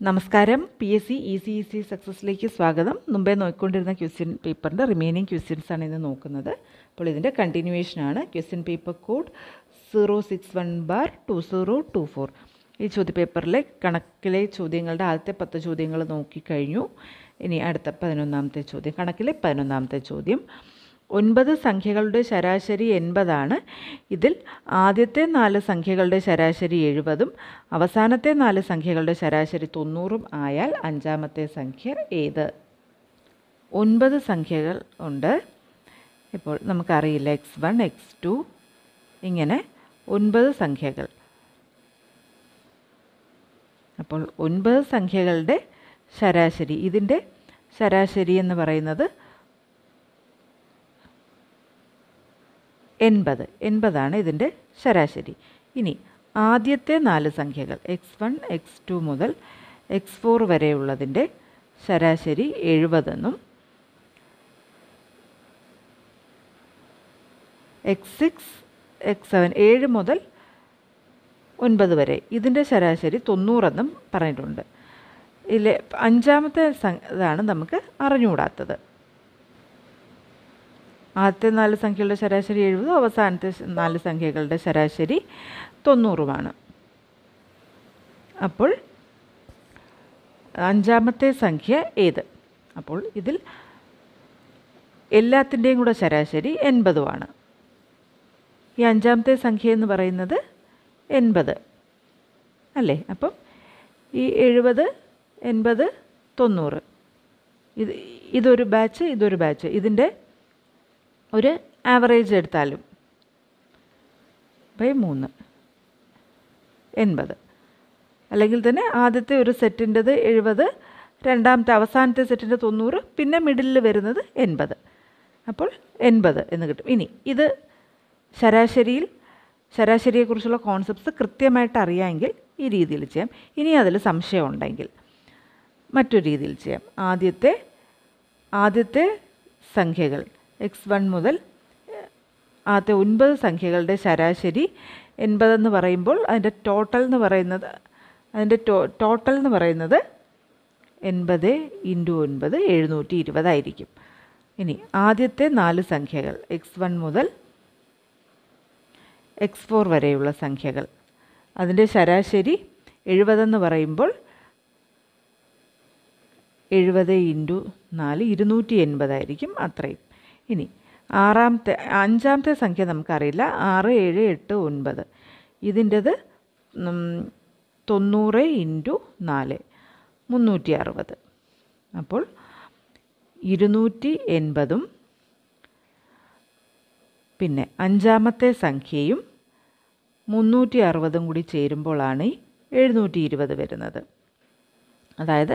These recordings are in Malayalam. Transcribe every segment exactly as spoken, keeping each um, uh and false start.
നമസ്കാരം. P S C easy easy സക്സസ്സിലേക്ക് സ്വാഗതം. മുമ്പേ നോക്കിക്കൊണ്ടിരുന്ന ക്വസ്റ്റ്യൻ പേപ്പറിൻ്റെ റിമൈനിങ് ക്വസ്റ്റ്യൻസാണ് ഇന്ന് നോക്കുന്നത്. അപ്പോൾ ഇതിൻ്റെ കണ്ടിന്യൂവേഷനാണ്. Question paper code zero six one bar two zero two four. ഈ ചോദ്യപേപ്പറിലെ കണക്കിലെ ചോദ്യങ്ങളുടെ ആദ്യത്തെ പത്ത് ചോദ്യങ്ങൾ നോക്കിക്കഴിഞ്ഞു. ഇനി അടുത്ത പതിനൊന്നാമത്തെ ചോദ്യം, കണക്കിലെ പതിനൊന്നാമത്തെ ചോദ്യം. ഒൻപത് സംഖ്യകളുടെ ശരാശരി എൺപതാണ്. ഇതിൽ ആദ്യത്തെ നാല് സംഖ്യകളുടെ ശരാശരി എഴുപതും അവസാനത്തെ നാല് സംഖ്യകളുടെ ശരാശരി തൊണ്ണൂറും ആയാൽ അഞ്ചാമത്തെ സംഖ്യ ഏത്? ഒൻപത് സംഖ്യകൾ ഉണ്ട്. ഇപ്പോൾ നമുക്കറിയില്ല, എക്സ് വൺ എക്സ് ടു ഇങ്ങനെ ഒൻപത് സംഖ്യകൾ. അപ്പോൾ ഒൻപത് സംഖ്യകളുടെ ശരാശരി, ഇതിൻ്റെ ശരാശരി എന്ന് പറയുന്നത് എൺപത് എൺപതാണ് ഇതിൻ്റെ ശരാശരി. ഇനി ആദ്യത്തെ നാല് സംഖ്യകൾ എക്സ് വൺ എക്സ് ടു മുതൽ എക്സ് ഫോർ വരെയുള്ളതിൻ്റെ ശരാശരി എഴുപതെന്നും എക്സ് സിക്സ് എക്സ് സെവൻ ഏഴ് മുതൽ ഒൻപത് വരെ ഇതിൻ്റെ ശരാശരി തൊണ്ണൂറെന്നും പറഞ്ഞിട്ടുണ്ട്. ഇതിൽ അഞ്ചാമത്തെ ഇതാണ് നമുക്ക് അറിഞ്ഞുകൂടാത്തത്. ആദ്യത്തെ നാല് സംഖ്യകളുടെ ശരാശരി എഴുപതും അവസാനത്തെ നാല് സംഖ്യകളുടെ ശരാശരി തൊണ്ണൂറുമാണ്. അപ്പോൾ അഞ്ചാമത്തെ സംഖ്യ ഏത്? അപ്പോൾ ഇതിൽ എല്ലാത്തിൻ്റെയും കൂടെ ശരാശരി എൺപതുമാണ്. ഈ അഞ്ചാമത്തെ സംഖ്യ എന്ന് പറയുന്നത് എൺപത് അല്ലേ? അപ്പം ഈ എഴുപത് എൺപത് തൊണ്ണൂറ്, ഇത് ഇതൊരു ബാച്ച് ഇതൊരു ബാച്ച്, ഇതിൻ്റെ ഒരു ആവറേജ് എടുത്താലും ബൈ മൂന്ന് എൺപത്. അല്ലെങ്കിൽ തന്നെ ആദ്യത്തെ ഒരു സെറ്റിൻ്റെത് എഴുപത്, രണ്ടാമത്തെ അവസാനത്തെ സെറ്റിൻ്റെ തൊണ്ണൂറ്, പിന്നെ മിഡിലിൽ വരുന്നത് എൺപത്. അപ്പോൾ എൺപത് എന്ന് കിട്ടും. ഇനി ഇത് ശരാശരിയിൽ ശരാശരിയെക്കുറിച്ചുള്ള കോൺസെപ്റ്റ്സ് കൃത്യമായിട്ട് അറിയാമെങ്കിൽ ഈ രീതിയിൽ ചെയ്യാം. ഇനി അതിൽ സംശയം ഉണ്ടെങ്കിൽ മറ്റൊരു രീതിയിൽ ചെയ്യാം. ആദ്യത്തെ ആദ്യത്തെ സംഖ്യകൾ എക്സ് വൺ മുതൽ ആദ്യത്തെ ഒൻപത് സംഖ്യകളുടെ ശരാശരി എൺപതെന്ന് പറയുമ്പോൾ അതിൻ്റെ ടോട്ടൽ എന്ന് പറയുന്നത് അതിൻ്റെ ടോ ടോട്ടൽ എന്ന് പറയുന്നത് എൺപത് ഇൻറ്റു ഒൻപത് എഴുന്നൂറ്റി ഇരുപതായിരിക്കും. ഇനി ആദ്യത്തെ നാല് സംഖ്യകൾ എക്സ് വൺ മുതൽ എക്സ് ഫോർ വരെയുള്ള സംഖ്യകൾ, അതിൻ്റെ ശരാശരി എഴുപതെന്ന് പറയുമ്പോൾ എഴുപത് ഇൻറ്റു നാല് ഇരുന്നൂറ്റി എൺപതായിരിക്കും, അത്രയും. ഇനി ആറാമത്തെ അഞ്ചാമത്തെ സംഖ്യ നമുക്കറിയില്ല. ആറ് ഏഴ് എട്ട് ഒൻപത്, ഇതിൻ്റെത് തൊണ്ണൂറ് ഇൻറ്റു നാല് മുന്നൂറ്റി അറുപത്. അപ്പോൾ ഇരുന്നൂറ്റി എൺപതും പിന്നെ അഞ്ചാമത്തെ സംഖ്യയും മുന്നൂറ്റി അറുപതും കൂടി ചേരുമ്പോഴാണ് ഈ എഴുന്നൂറ്റി ഇരുപത് വരുന്നത്. അതായത്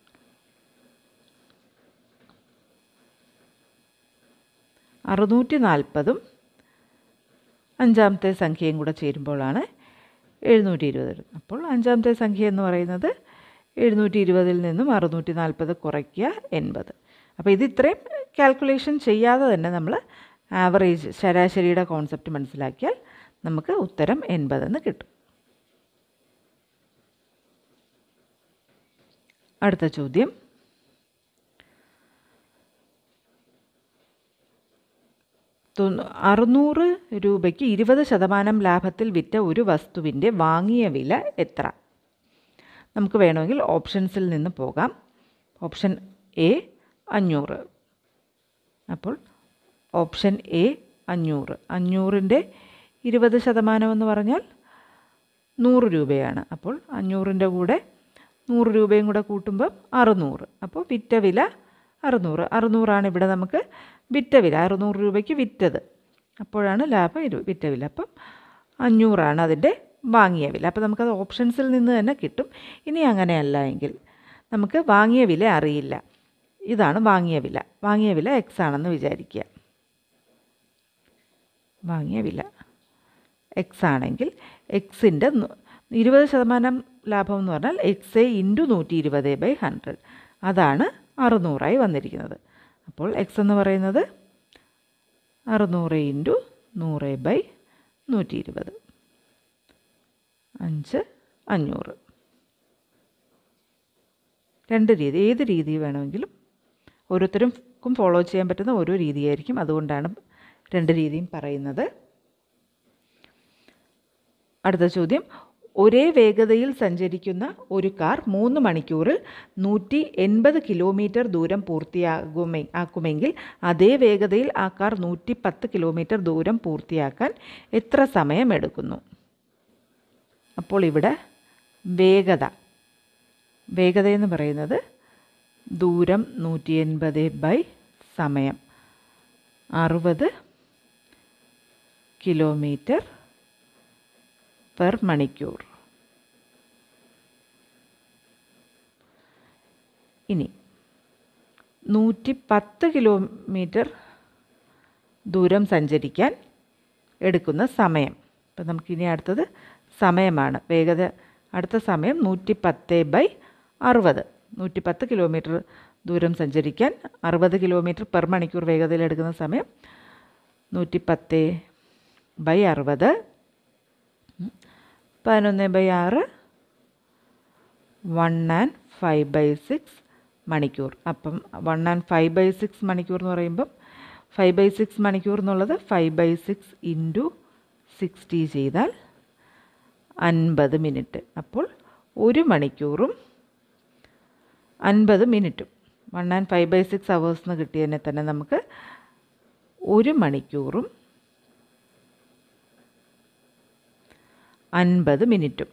അറുന്നൂറ്റി നാൽപ്പതും അഞ്ചാമത്തെ സംഖ്യയും കൂടെ ചേരുമ്പോഴാണ് എഴുന്നൂറ്റി ഇരുപത് വരുന്നത്. അപ്പോൾ അഞ്ചാമത്തെ സംഖ്യ എന്ന് പറയുന്നത് എഴുന്നൂറ്റി ഇരുപതിൽ നിന്നും അറുന്നൂറ്റി നാൽപ്പത് കുറയ്ക്കുക എൺപത്. അപ്പോൾ ഇത് ഇത്രയും കാൽക്കുലേഷൻ ചെയ്യാതെ തന്നെ നമ്മൾ ആവറേജ് ശരാശരിയുടെ കോൺസെപ്റ്റ് മനസ്സിലാക്കിയാൽ നമുക്ക് ഉത്തരം എൺപതെന്ന് കിട്ടും. അടുത്ത ചോദ്യം. അറുന്നൂറ് രൂപയ്ക്ക് ഇരുപത് ശതമാനം ലാഭത്തിൽ വിറ്റ ഒരു വസ്തുവിൻ്റെ വാങ്ങിയ വില എത്ര? നമുക്ക് വേണമെങ്കിൽ ഓപ്ഷൻസിൽ നിന്ന് പോകാം. ഓപ്ഷൻ എ അഞ്ഞൂറ്. അപ്പോൾ ഓപ്ഷൻ എ അഞ്ഞൂറ്. അഞ്ഞൂറിൻ്റെ ഇരുപത് ശതമാനം എന്ന് പറഞ്ഞാൽ നൂറ് രൂപയാണ്. അപ്പോൾ അഞ്ഞൂറിൻ്റെ കൂടെ നൂറ് രൂപയും കൂടെ കൂട്ടുമ്പം അറുന്നൂറ്. അപ്പോൾ വിറ്റ വില അറുന്നൂറ്. അറുന്നൂറാണ് ഇവിടെ നമുക്ക് വിറ്റ വില. അറുന്നൂറ് രൂപയ്ക്ക് വിറ്റത്, അപ്പോഴാണ് ലാഭം ഇരു വിറ്റ വില. അപ്പം അഞ്ഞൂറാണ് അതിൻ്റെ വാങ്ങിയ വില. അപ്പോൾ നമുക്കത് ഓപ്ഷൻസിൽ നിന്ന് തന്നെ കിട്ടും. ഇനി അങ്ങനെയല്ല എങ്കിൽ നമുക്ക് വാങ്ങിയ വില അറിയില്ല. ഇതാണ് വാങ്ങിയ വില. വാങ്ങിയ വില എക്സ് ആണെന്ന് വിചാരിക്കുക. വാങ്ങിയ വില എക്സ് ആണെങ്കിൽ എക്സിൻ്റെ ഇരുപത് ശതമാനം ലാഭം എന്ന് പറഞ്ഞാൽ എക്സ് ഇൻറ്റു നൂറ്റി ഇരുപത് ബൈ ഹൺഡ്രഡ്, അതാണ് അറുന്നൂറായി വന്നിരിക്കുന്നത്. അപ്പോൾ എക്സ് എന്ന് പറയുന്നത് അറുന്നൂറ് ഇൻറ്റു നൂറ് ബൈ നൂറ്റി ഇരുപത്, അഞ്ച് അഞ്ഞൂറ്. രണ്ട് രീതി, ഏത് രീതി വേണമെങ്കിലും ഓരോരുത്തർക്കും ഫോളോ ചെയ്യാൻ പറ്റുന്ന ഓരോ രീതിയായിരിക്കും. അതുകൊണ്ടാണ് രണ്ട് രീതിയും പറയുന്നത്. അടുത്ത ചോദ്യം, ഒരേ വേഗതയിൽ സഞ്ചരിക്കുന്ന ഒരു കാർ മൂന്ന് മണിക്കൂറിൽ നൂറ്റി എൺപത് കിലോമീറ്റർ ദൂരം പൂർത്തിയാകുമെ ആക്കുമെങ്കിൽ അതേ വേഗതയിൽ ആ കാർ നൂറ്റി പത്ത് കിലോമീറ്റർ ദൂരം പൂർത്തിയാക്കാൻ എത്ര സമയമെടുക്കുന്നു? അപ്പോൾ ഇവിടെ വേഗത വേഗത എന്ന് പറയുന്നത് ദൂരം നൂറ്റി എൺപത് ബൈ സമയം അറുപത് കിലോമീറ്റർ പെർ മണിക്കൂർ. ഇനി നൂറ്റി പത്ത് കിലോമീറ്റർ ദൂരം സഞ്ചരിക്കാൻ എടുക്കുന്ന സമയം. അപ്പം നമുക്കിനി അടുത്തത് സമയമാണ്. വേഗത അടുത്ത സമയം നൂറ്റി പത്ത് ബൈ അറുപത്. നൂറ്റി പത്ത് കിലോമീറ്റർ ദൂരം സഞ്ചരിക്കാൻ അറുപത് കിലോമീറ്റർ പെർ മണിക്കൂർ വേഗതയിൽ എടുക്കുന്ന സമയം നൂറ്റി പത്ത് ബൈ അറുപത്. പതിനൊന്ന് ബൈ ആറ് one and five by six മണിക്കൂർ. അപ്പം one and five by six മണിക്കൂർ എന്ന് പറയുമ്പം ഫൈവ് ബൈ സിക്സ് മണിക്കൂർ എന്നുള്ളത് five by six into sixty ചെയ്താൽ അൻപത് മിനിറ്റ്. അപ്പോൾ ഒരു മണിക്കൂറും അൻപത് മിനിറ്റും one and five by six hours എന്ന് കിട്ടിയതിനെ തന്നെ നമുക്ക് ഒരു മണിക്കൂറും അൻപത് മിനിറ്റും.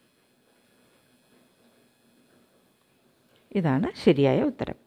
ഇതാണ് ശരിയായ ഉത്തരം.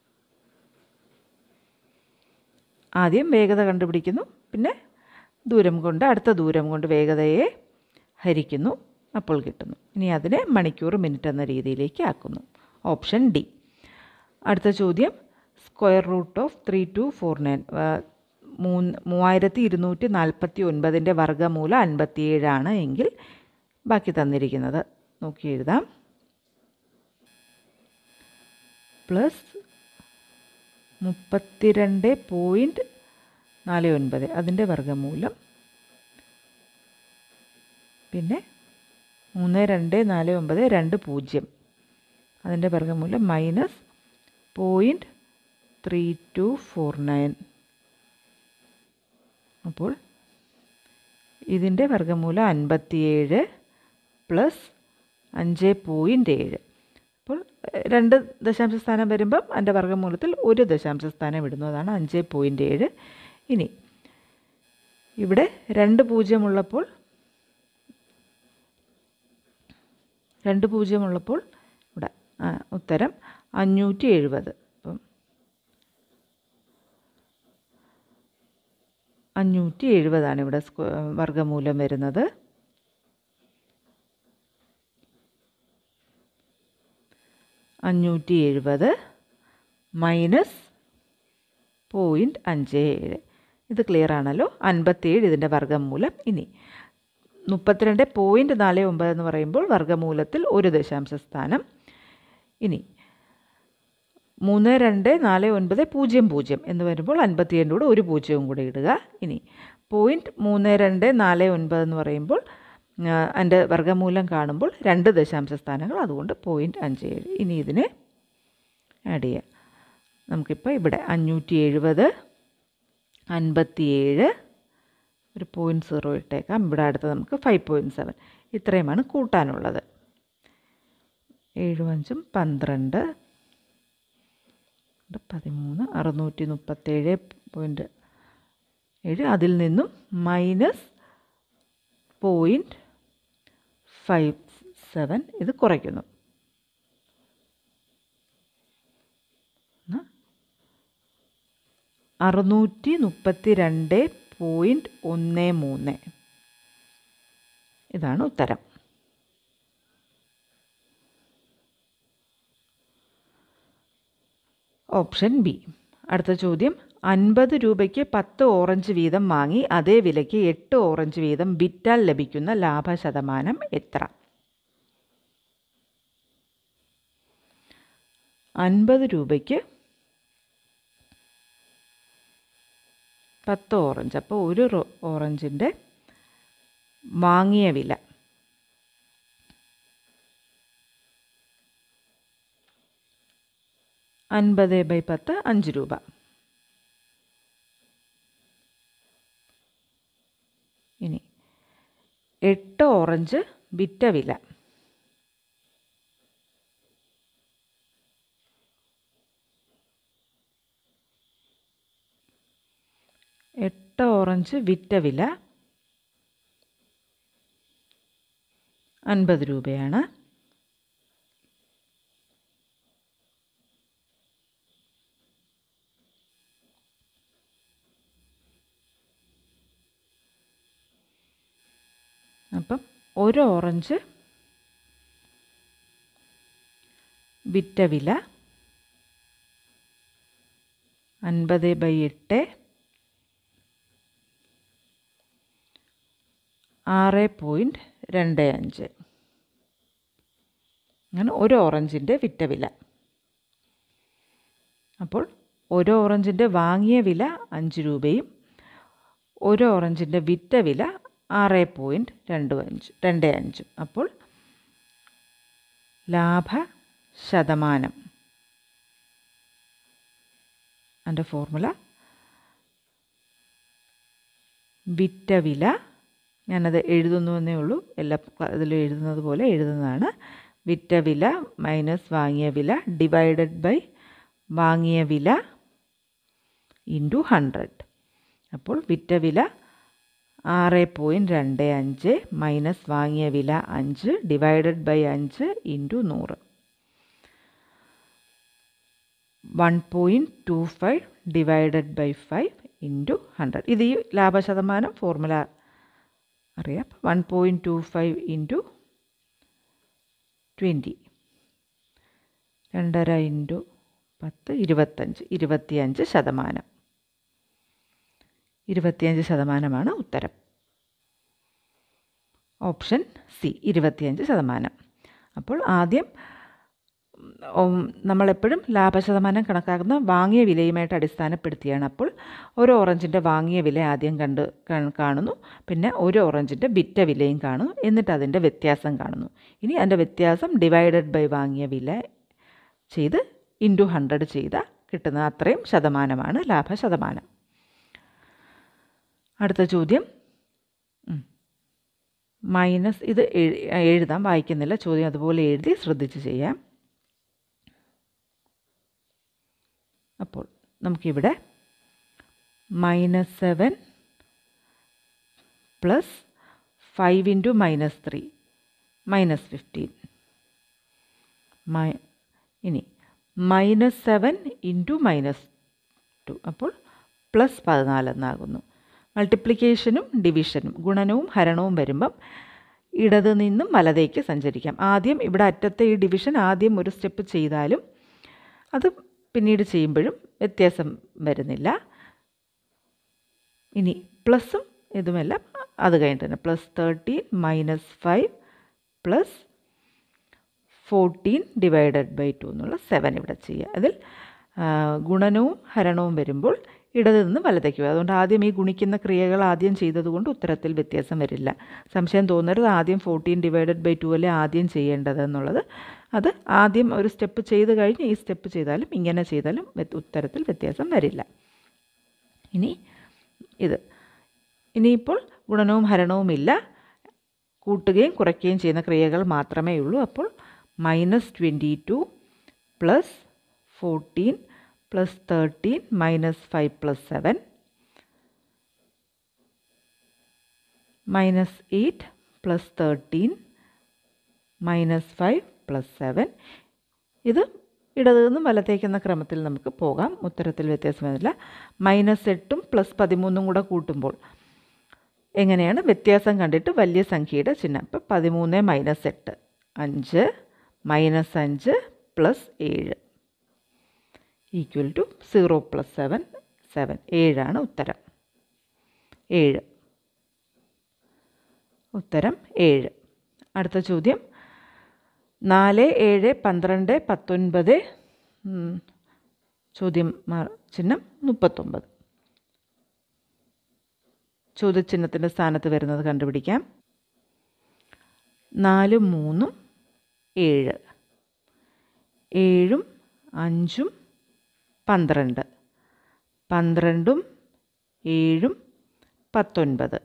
ആദ്യം വേഗത കണ്ടുപിടിക്കുന്നു, പിന്നെ ദൂരം കൊണ്ട് അടുത്ത ദൂരം കൊണ്ട് വേഗതയെ ഹരിക്കുന്നു, അപ്പോൾ കിട്ടുന്നു. ഇനി അതിനെ മണിക്കൂർ മിനിറ്റ് എന്ന രീതിയിലേക്ക് ആക്കുന്നു. Option D. അടുത്ത ചോദ്യം, square root of three two four nine മൂന്ന് മൂവായിരത്തി ഇരുന്നൂറ്റി നാൽപ്പത്തി ഒൻപതിൻ്റെ വർഗ്ഗമൂലം അൻപത്തിയേഴാണ് എങ്കിൽ ബാക്കി തന്നിരിക്കുന്നത് നോക്കി എഴുതാം. പ്ലസ് മുപ്പത്തിരണ്ട് പോയിൻറ്റ് നാല് ഒൻപത് അതിൻ്റെ വർഗ്ഗമൂലം, പിന്നെ മൂന്ന് രണ്ട് നാല് ഒമ്പത് രണ്ട് പൂജ്യം അതിൻ്റെ വർഗ്ഗമൂലം minus point three two four nine. അപ്പോൾ ഇതിൻ്റെ വർഗ്ഗമൂലം അൻപത്തിയേഴ് പ്ലസ് അഞ്ച് പോയിൻറ്റ് ഏഴ്. അപ്പോൾ രണ്ട് ദശാംശ സ്ഥാനം വരുമ്പം അതിൻ്റെ വർഗ്ഗമൂലത്തിൽ ഒരു ദശാംശ സ്ഥാനം ഇടുന്നു, അതാണ് അഞ്ച് പോയിൻറ്റ് ഏഴ്. ഇനി ഇവിടെ രണ്ട് പൂജ്യമുള്ളപ്പോൾ രണ്ട് പൂജ്യമുള്ളപ്പോൾ ഇവിടെ ഉത്തരം അഞ്ഞൂറ്റി എഴുപത്. അപ്പം അഞ്ഞൂറ്റി എഴുപതാണ് ഇവിടെ വർഗ്ഗമൂലം വരുന്നത്. അഞ്ഞൂറ്റി എഴുപത് മൈനസ് പോയിൻറ്റ് അഞ്ച് ഏഴ്. ഇത് ക്ലിയർ ആണല്ലോ. അൻപത്തിയേഴ് ഇതിൻ്റെ വർഗ്ഗമൂലം. ഇനി മുപ്പത്തിരണ്ട് പോയിൻറ്റ് നാല് ഒമ്പത് എന്ന് പറയുമ്പോൾ വർഗ്ഗമൂലത്തിൽ ഒരു ദശാംശ സ്ഥാനം. ഇനി മൂന്ന് രണ്ട് നാല് ഒൻപത് പൂജ്യം പൂജ്യം എന്ന് വരുമ്പോൾ അൻപത്തിയേഴിൻ്റെ കൂടെ ഒരു പൂജ്യവും കൂടെ ഇടുക. ഇനി പോയിൻറ്റ് മൂന്ന് രണ്ട് നാല് ഒൻപത് എന്ന് പറയുമ്പോൾ അതിൻ്റെ വർഗ്ഗമൂലം കാണുമ്പോൾ രണ്ട് ദശാംശ സ്ഥാനങ്ങൾ, അതുകൊണ്ട് പോയിൻറ്റ് അഞ്ച് ഏഴ്. ഇനി ഇതിനെ ആഡ് ചെയ്യാം. നമുക്കിപ്പോൾ ഇവിടെ അഞ്ഞൂറ്റി എഴുപത് അൻപത്തിയേഴ് ഒരു പോയിൻറ്റ് സീറോ ഇട്ടേക്കാം. ഇവിടെ അടുത്ത് നമുക്ക് ഫൈവ് പോയിൻറ്റ് സെവൻ. ഇത്രയുമാണ് കൂട്ടാനുള്ളത്. ഏഴും അഞ്ചും പന്ത്രണ്ട് പതിമൂന്ന് അറുന്നൂറ്റി മുപ്പത്തേഴ് പോയിൻറ്റ് ഏഴ്. അതിൽ നിന്നും മൈനസ് പോയിൻറ്റ് ഫൈവ് സെവൻ ഇത് കുറയ്ക്കുന്നു. അറുന്നൂറ്റി മുപ്പത്തി രണ്ട് പോയിൻറ്റ് ഒന്ന് മൂന്ന് ഇതാണ് ഉത്തരം. Option B. അടുത്ത ചോദ്യം, അൻപത് രൂപയ്ക്ക് പത്ത് ഓറഞ്ച് വീതം വാങ്ങി അതേ വിലയ്ക്ക് എട്ട് ഓറഞ്ച് വീതം വിറ്റാൽ ലഭിക്കുന്ന ലാഭശതമാനം എത്ര? അൻപത് രൂപയ്ക്ക് പത്ത് ഓറഞ്ച്, അപ്പോൾ ഒരു ഓറഞ്ചിൻ്റെ വാങ്ങിയ വില അൻപത് ബൈ പത്ത് അഞ്ച് രൂപ. ഇനി എട്ട് ഓറഞ്ച് വിറ്റ വില. എട്ട് ഓറഞ്ച് വിറ്റ വില അൻപത് രൂപയാണ്. അപ്പം ഒരു ഓറഞ്ച് വിറ്റ വില അൻപത് ബൈ എട്ട് ആറ് പോയിൻറ്റ് രണ്ട് അഞ്ച്. അങ്ങനെ ഒരു ഓറഞ്ചിൻ്റെ വിറ്റ വില. അപ്പോൾ ഒരു ഓറഞ്ചിൻ്റെ വാങ്ങിയ വില അഞ്ച് രൂപയും ഒരു ഓറഞ്ചിൻ്റെ വിറ്റ വില ആറ് പോയിൻറ്റ് രണ്ട് അഞ്ച് രണ്ട് അഞ്ചും. അപ്പോൾ ലാഭ ശതമാനം, അതിൻ്റെ ഫോർമുല വിറ്റ വില, ഞാനത് എഴുതുന്നുവെന്നേ ഉള്ളൂ, എല്ലാ ഇതിലും എഴുതുന്നത് പോലെ എഴുതുന്നതാണ്. വിറ്റ വില മൈനസ് വാങ്ങിയ വില ഡിവൈഡഡ് ബൈ വാങ്ങിയ വില ഇൻറ്റു ഹൺഡ്രഡ്. അപ്പോൾ വിറ്റ വില ആറ് പോയിൻറ്റ് രണ്ട് അഞ്ച് മൈനസ് വാങ്ങിയ വില അഞ്ച് ഡിവൈഡഡ് ബൈ അഞ്ച് ഇൻറ്റു നൂറ്. One point two five divided by five into hundred. ഇത് ഈ ലാഭശതമാനം ഫോർമുല അറിയാം. One point two five into twenty, രണ്ടര ഇൻറ്റു പത്ത് ഇരുപത്തഞ്ച്, ഇരുപത്തിയഞ്ച് ശതമാനം. ഇരുപത്തിയഞ്ച് ശതമാനമാണ് ഉത്തരം. ഓപ്ഷൻ സി, ഇരുപത്തിയഞ്ച് ശതമാനം. അപ്പോൾ ആദ്യം നമ്മളെപ്പോഴും ലാഭശതമാനം കണക്കാക്കുന്ന വാങ്ങിയ വിലയുമായിട്ട് അടിസ്ഥാനപ്പെടുത്തിയാണ്. അപ്പോൾ ഒരു ഓറഞ്ചിൻ്റെ വാങ്ങിയ വില ആദ്യം കണ്ട് കാണുന്നു, പിന്നെ ഒരു ഓറഞ്ചിൻ്റെ വിറ്റ വിലയും കാണുന്നു, എന്നിട്ട് അതിൻ്റെ വ്യത്യാസം കാണുന്നു. ഇനി അതിൻ്റെ വ്യത്യാസം ഡിവൈഡഡ് ബൈ വാങ്ങിയ വില ചെയ്ത് ഇൻറ്റു ഹൺഡ്രഡ് ചെയ്താൽ കിട്ടുന്ന അത്രയും ശതമാനമാണ് ലാഭശതമാനം. അടുത്ത ചോദ്യം മൈനസ്, ഇത് എഴുതാം, വായിക്കുന്നില്ല, ചോദ്യം അതുപോലെ എഴുതി ശ്രദ്ധിച്ച് ചെയ്യാം. അപ്പോൾ നമുക്കിവിടെ minus seven plus five into minus three minus fifteen. മൈ ഇനി minus seven into minus two, അപ്പോൾ പ്ലസ് പതിനാലെന്നാകുന്നു. മൾട്ടിപ്ലിക്കേഷനും ഡിവിഷനും ഗുണനവും ഹരണവും വരുമ്പം ഇടത് നിന്നും വലതേക്ക് സഞ്ചരിക്കാം. ആദ്യം ഇവിടെ അറ്റത്തെ ഈ ഡിവിഷൻ ആദ്യം ഒരു സ്റ്റെപ്പ് ചെയ്താലും അത് പിന്നീട് ചെയ്യുമ്പോഴും വ്യത്യാസം വരുന്നില്ല. ഇനി പ്ലസും ഇതുമെല്ലാം അത് കഴിഞ്ഞിട്ട് തന്നെ plus thirteen minus five plus fourteen divided by two എന്നുള്ള സെവൻ ഇവിടെ ചെയ്യുക. അതിൽ ഗുണനവും ഹരണവും വരുമ്പോൾ ഇടത് നിന്ന് വലതേക്ക് പോകും. അതുകൊണ്ട് ആദ്യം ഈ ഗുണിക്കുന്ന ക്രിയകൾ ആദ്യം ചെയ്തതുകൊണ്ട് ഉത്തരത്തിൽ വ്യത്യാസം വരില്ല. സംശയം തോന്നരുത്, ആദ്യം ഫോർട്ടീൻ ഡിവൈഡഡ് ബൈ ടു അല്ലേ ആദ്യം ചെയ്യേണ്ടത് എന്നുള്ളത്. അത് ആദ്യം ഒരു സ്റ്റെപ്പ് ചെയ്ത് കഴിഞ്ഞ് ഈ സ്റ്റെപ്പ് ചെയ്താലും ഇങ്ങനെ ചെയ്താലും ഉത്തരത്തിൽ വ്യത്യാസം വരില്ല. ഇനി ഇത് ഇനിയിപ്പോൾ ഗുണനവും ഹരണവും ഇല്ല, കൂട്ടുകയും കുറയ്ക്കുകയും ചെയ്യുന്ന ക്രിയകൾ മാത്രമേ ഉള്ളൂ. അപ്പോൾ minus twenty two plus fourteen plus thirteen minus five plus seven minus eight plus thirteen minus five plus seven. ഇത് ഇടതു നിന്നും വലത്തേക്കെന്ന ക്രമത്തിൽ നമുക്ക് പോകാം, ഉത്തരത്തിൽ വ്യത്യാസം വരില്ല. മൈനസ് എട്ടും പ്ലസ് പതിമൂന്നും കൂടെ കൂട്ടുമ്പോൾ എങ്ങനെയാണ് വ്യത്യാസം കണ്ടിട്ട് വലിയ സംഖ്യയുടെ ചിഹ്നം. ഇപ്പം പതിമൂന്ന് മൈനസ് എട്ട് അഞ്ച് മൈനസ് അഞ്ച് പ്ലസ് ഏഴ് equal to zero plus seven seven. ഏഴാണ് ഉത്തരം. ഏഴ് ഉത്തരം ഏഴ്. അടുത്ത ചോദ്യം നാല് ഏഴ് പന്ത്രണ്ട് പത്തൊൻപത്, ചോദ്യം ചിഹ്നം മുപ്പത്തൊമ്പത്. ചോദ്യചിഹ്നത്തിൻ്റെ സ്ഥാനത്ത് വരുന്നത് കണ്ടുപിടിക്കാം. നാലും മൂന്നും ഏഴ്, ഏഴും അഞ്ചും പന്ത്രണ്ട്. പന്ത്രണ്ടും ഏഴും പത്തൊൻപത്.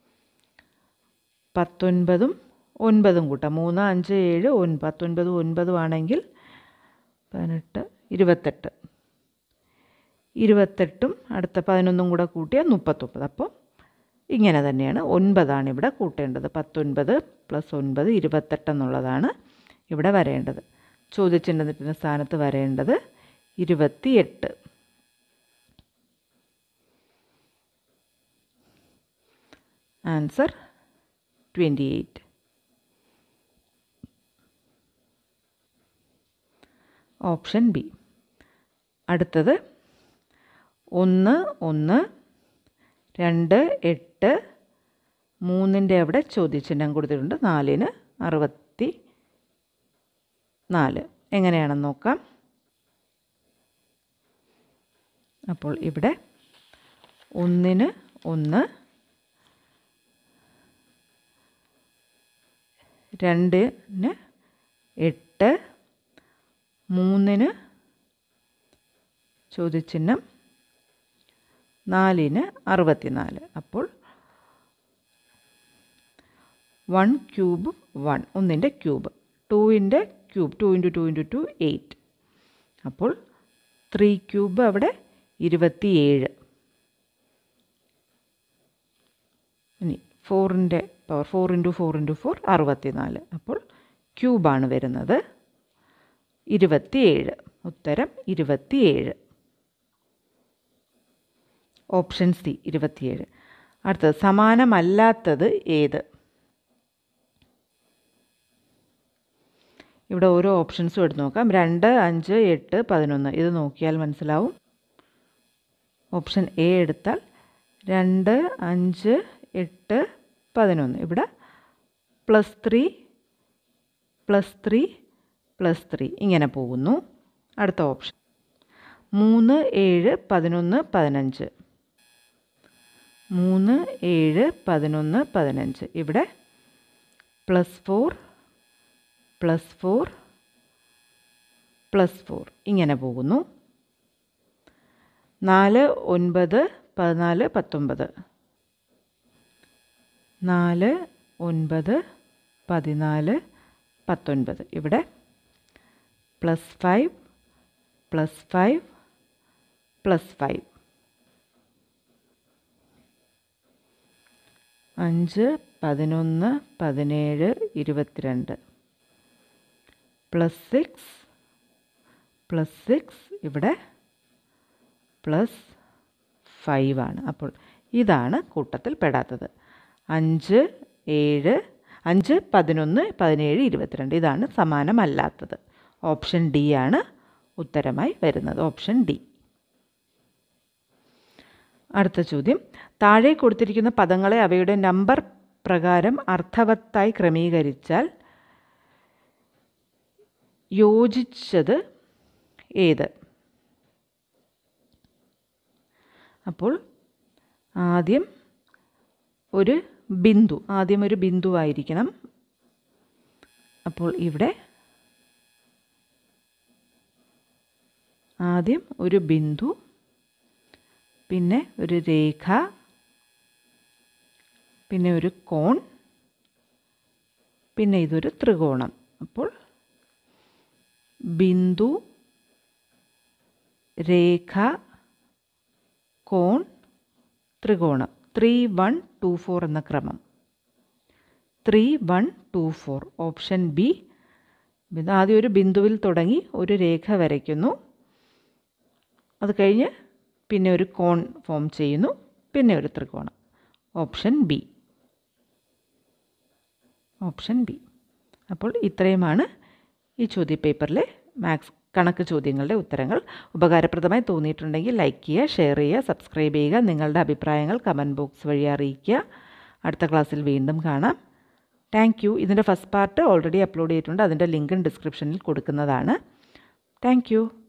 പത്തൊൻപതും ഒൻപതും കൂട്ടാം. മൂന്ന് അഞ്ച് ഏഴ് ഒൻപത് പത്തൊൻപതും ഒൻപതും ആണെങ്കിൽ പതിനെട്ട് ഇരുപത്തെട്ട്. ഇരുപത്തെട്ടും അടുത്ത പതിനൊന്നും കൂടെ കൂട്ടിയാൽ മുപ്പത്തൊമ്പത്. അപ്പോൾ ഇങ്ങനെ തന്നെയാണ്. ഒൻപതാണ് ഇവിടെ കൂട്ടേണ്ടത്. പത്തൊൻപത് പ്ലസ് ഒൻപത് ഇരുപത്തെട്ട് എന്നുള്ളതാണ് ഇവിടെ വരേണ്ടത്. ചോദ്യചിഹ്നത്തിൻ്റെ സ്ഥാനത്ത് വരേണ്ടത് ഇരുപത്തിയെട്ട്. Answer twenty eight. Option B. അടുത്തത് ഒന്ന് ഒന്ന് രണ്ട് എട്ട് മൂന്നിൻ്റെ അവിടെ ചോദ്യചിഹ്നം കൊടുത്തിട്ടുണ്ട്. നാലിന് അറുപത്തി നാല്. എങ്ങനെയാണെന്ന് നോക്കാം. അപ്പോൾ ഇവിടെ ഒന്നിന് ഒന്ന്, രണ്ടിന് എട്ട്, മൂന്നിന് ചോദ്യചിഹ്നം, നാലിന് അറുപത്തിനാല്. അപ്പോൾ വൺ ക്യൂബ് വൺ, ഒന്നിൻ്റെ ക്യൂബ്, ടൂവിൻ്റെ cube, two into two into two eight. അപ്പോൾ ത്രീ ക്യൂബ് അവിടെ ഇരുപത്തിയേഴ്. ഇനി ഫോറിൻ്റെ power, four into four into four അറുപത്തിനാല്. അപ്പോൾ ക്യൂബാണ് വരുന്നത് ഇരുപത്തിയേഴ്. ഉത്തരം ഇരുപത്തിയേഴ്. ഓപ്ഷൻ സി ഇരുപത്തിയേഴ്. അടുത്തത് സമാനമല്ലാത്തത് ഏത്? ഇവിടെ ഓരോ ഓപ്ഷൻസും എടുത്ത് നോക്കാം. രണ്ട് അഞ്ച് എട്ട് പതിനൊന്ന്. ഇത് നോക്കിയാൽ മനസ്സിലാവും. ഓപ്ഷൻ എ എടുത്താൽ രണ്ട് അഞ്ച് എട്ട് പതിനൊന്ന്. ഇവിടെ plus three plus three plus three ഇങ്ങനെ പോകുന്നു. അടുത്ത ഓപ്ഷൻ മൂന്ന് ഏഴ് പതിനൊന്ന് പതിനഞ്ച്. മൂന്ന് ഏഴ് പതിനൊന്ന് പതിനഞ്ച്. ഇവിടെ plus four plus four plus four ഇങ്ങനെ പോകുന്നു. നാല് ഒൻപത് പതിനാല് പത്തൊമ്പത്. നാല് ഒൻപത് പതിനാല് പത്തൊൻപത്. ഇവിടെ plus five plus five plus five. അഞ്ച് പതിനൊന്ന് പതിനേഴ് ഇരുപത്തിരണ്ട്. Plus six plus six. ഇവിടെ പ്ലസ് ഫൈവ് ആണ്. അപ്പോൾ ഇതാണ് കൂട്ടത്തിൽ പെടാത്തത്. അഞ്ച് ഏഴ് അഞ്ച് പതിനൊന്ന് പതിനേഴ് ഇരുപത്തിരണ്ട്. ഇതാണ് സമാനമല്ലാത്തത്. ഓപ്ഷൻ ഡി ആണ് ഉത്തരമായി വരുന്നത്. Option D. അടുത്ത ചോദ്യം. താഴെ കൊടുത്തിരിക്കുന്ന പദങ്ങളെ അവയുടെ നമ്പർ പ്രകാരം അർത്ഥവത്തായി ക്രമീകരിച്ചാൽ യോജിച്ചത് ഏത്? അപ്പോൾ ആദ്യം ഒരു ബിന്ദു ആദ്യം ഒരു ബിന്ദുവായിരിക്കണം. അപ്പോൾ ഇവിടെ ആദ്യം ഒരു ബിന്ദു, പിന്നെ ഒരു രേഖ, പിന്നെ ഒരു കോൺ, പിന്നെ ഇതൊരു ത്രികോണം. അപ്പോൾ ബിന്ദു, രേഖ, കോൺ, ത്രികോണം. ത്രീ വൺ ടു ഫോർ എന്ന ക്രമം. Three one two four. Option B. ആദ്യം ഒരു ബിന്ദുവിൽ തുടങ്ങി ഒരു രേഖ വരയ്ക്കുന്നു. അത് കഴിഞ്ഞ് പിന്നെ ഒരു കോൺ ഫോം ചെയ്യുന്നു, പിന്നെ ഒരു ത്രികോണം. Option B. Option B. അപ്പോൾ ഇത്രയുമാണ് ഈ ചോദ്യപേപ്പറിലെ മാത്സ് കണക്ക് ചോദ്യങ്ങളുടെ ഉത്തരങ്ങൾ. ഉപകാരപ്രദമായി തോന്നിയിട്ടുണ്ടെങ്കിൽ ലൈക്ക് ചെയ്യുക, ഷെയർ ചെയ്യുക, സബ്സ്ക്രൈബ് ചെയ്യുക. നിങ്ങളുടെ അഭിപ്രായങ്ങൾ കമൻറ്റ് ബോക്സ് വഴി അറിയിക്കുക. അടുത്ത ക്ലാസ്സിൽ വീണ്ടും കാണാം. Thank you. ഇതിൻ്റെ ഫസ്റ്റ് പാർട്ട് ഓൾറെഡി അപ്ലോഡ് ചെയ്തിട്ടുണ്ട്. അതിൻ്റെ ലിങ്ക് ഡിസ്ക്രിപ്ഷനിൽ കൊടുക്കുന്നതാണ്. Thank U.